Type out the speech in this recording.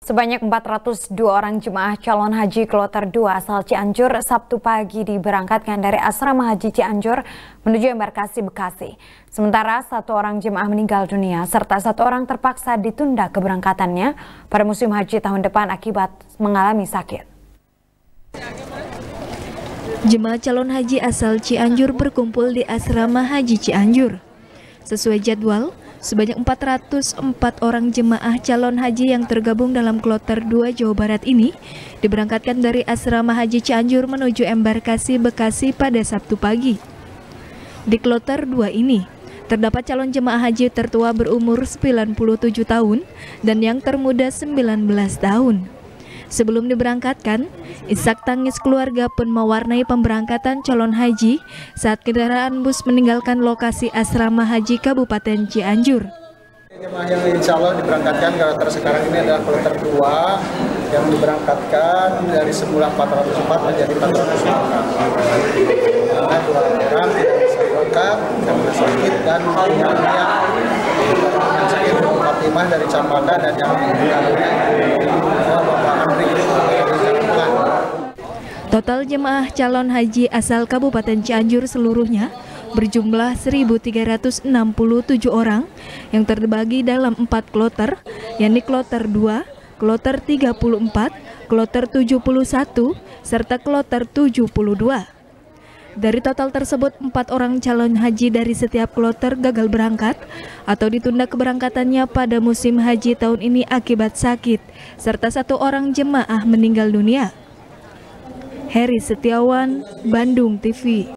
Sebanyak 402 orang jemaah calon haji kloter 2 asal Cianjur Sabtu pagi diberangkatkan dari asrama haji Cianjur menuju embarkasi Bekasi. Sementara 1 orang jemaah meninggal dunia serta 1 orang terpaksa ditunda keberangkatannya pada musim haji tahun depan akibat mengalami sakit. Jemaah calon haji asal Cianjur berkumpul di asrama haji Cianjur. Sesuai jadwal, sebanyak 404 orang jemaah calon haji yang tergabung dalam kloter 2 Jawa Barat ini diberangkatkan dari asrama haji Cianjur menuju embarkasi Bekasi pada Sabtu pagi. Di kloter 2 ini terdapat calon jemaah haji tertua berumur 97 tahun dan yang termuda 19 tahun. Sebelum diberangkatkan, isak tangis keluarga pun mewarnai pemberangkatan calon haji saat kendaraan bus meninggalkan lokasi asrama haji Kabupaten Cianjur. Jemaah yang insya Allah diberangkatkan kloter sekarang ini adalah kloter 2 yang diberangkatkan dari semula 404 menjadi 400 orang. Karena 2 orang tidak bisa berangkat karena sakit dan yang sakit Fatimah dari Campaka dan yang meninggalnya Bapak Andri dari Jatilan. Total jemaah calon haji asal Kabupaten Cianjur seluruhnya berjumlah 1.367 orang yang terbagi dalam 4 kloter, yakni kloter 2, kloter 34, kloter 71, serta kloter 72. Dari total tersebut, 4 orang calon haji dari setiap kloter gagal berangkat atau ditunda keberangkatannya pada musim haji tahun ini akibat sakit, serta 1 orang jemaah meninggal dunia. Heri Setiawan, Bandung TV.